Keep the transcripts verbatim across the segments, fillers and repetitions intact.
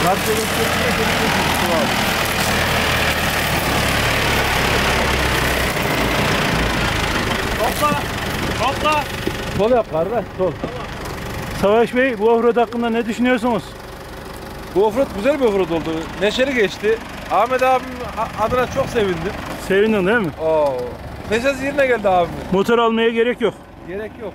Kartla gösterdiğinde görüyorsunuz abi. Topla. Topla. Sol yap kardeş, sol. Tamam. Savaş Bey, bu offroad hakkında ne düşünüyorsunuz? Bu offroad güzel bir offroad oldu. Neşeli geçti. Ahmet abim adına çok sevindim. Sevindin değil mi? Oo. Neşesi yerine geldi abimin. Motor almaya gerek yok. Gerek yok.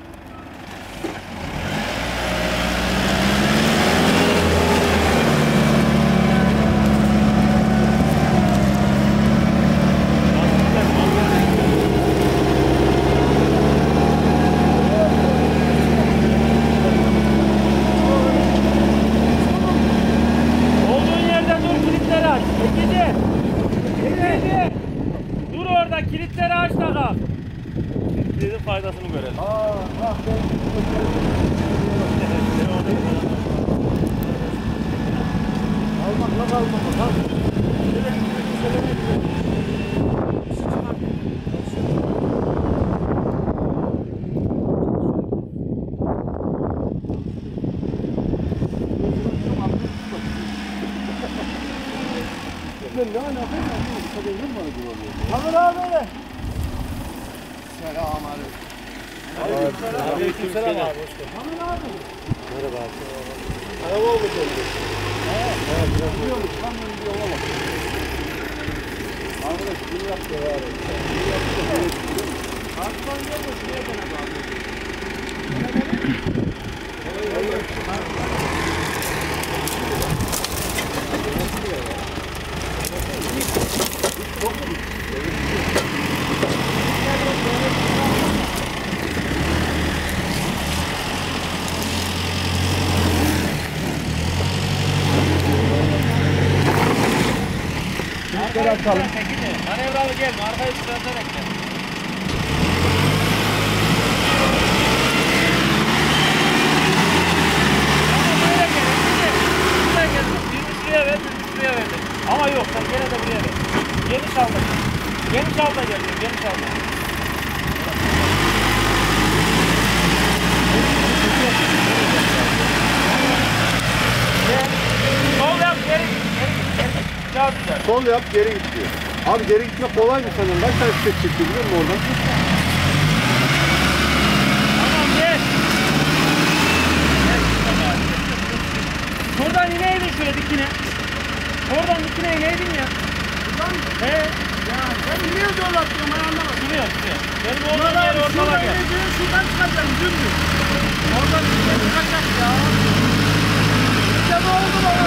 Olduğun yerde dur, kilitleri aç. Ekici. Ekici. Dur orada, kilitleri aç da kalk. Kilitlerin faydasını görelim. Aa, ah, almakla kalmamak ha. Ben ne alakası var? Bu kadar yıl mı acaba? Hamur abi. Selamünaleyküm. Aleykümselam abi, hoş geldin. Hamur abi. Merhaba abi. Araba oldu geldi. Evet. Evet, biraz biliyormuş. Tam ben bir yola bak. Arkadaş bunu yaptı ya. Bunu yaptı. Arkadan gelme şuraya gene abi. Arkayı açalım. Manevralı gelme, arkayı sıratarak gel. Böyle gel, böyle gel. Birini şuraya ver, birini şuraya ver. Ama yok, sen gene de buraya ver. Geniş al da gel. Geniş al da gel, geniş al da. Sol yap, geri git, geri git, geri git. Çok güzel. Sol yap, geri git diyor. Abi geri gitmek kolay mı senden? Kaç tane çiçek çekti biliyor musun oradan? Tamam gel. Buradan ineydin şöyle dikine. Oradan dikine ineydin ya. Buradan mı? He. Ya sen niye dolaşıyorsun ben anlamadım. Şuraya şuraya. Benim olduğum yer ortala gel. Şuradan çıkacağım dümdüz. Oradan dikine çıkacak ya. İşte bu oldu bana.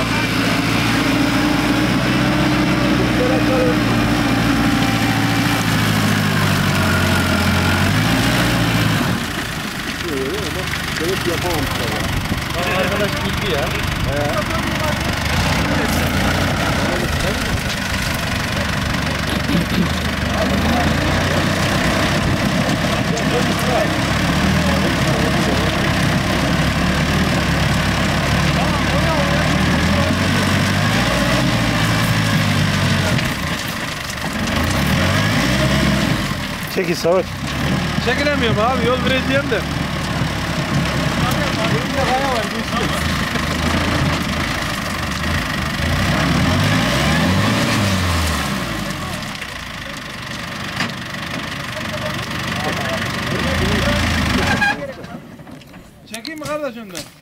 Demek yapamamışlar ya. Arkadaş bildi ya. Çekil Savaş. Çekilemiyorum abi, yol vereceğim de. Elimde kaya var.